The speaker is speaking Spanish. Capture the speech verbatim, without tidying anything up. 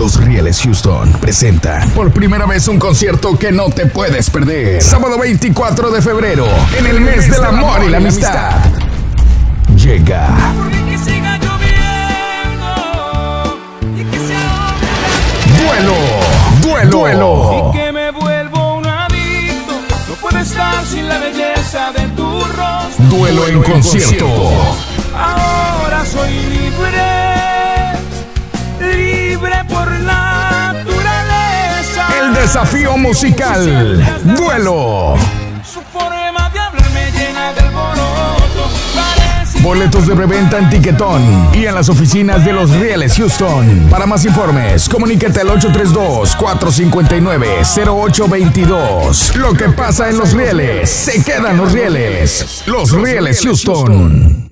Los Rieles Houston presentan por primera vez un concierto que no te puedes perder. Sábado veinticuatro de febrero, en el mes del amor y la amistad. Llega Duelo, Duelo, Duelo. Y que me vuelvo un adicto, no puedo estar sin la belleza de tu rostro. Duelo en concierto. Ahora soy libre, libre por naturaleza. El desafío musical, Duelo. Su forma de hablar me llena de alboroto. Parece Boletos de preventa en Tiquetón y en las oficinas de Los Rieles Houston. Para más informes, comunícate al ocho tres dos, cuatro cinco nueve, cero ocho dos dos. Lo que pasa en Los Rieles, se quedan Los Rieles. Los Rieles Houston.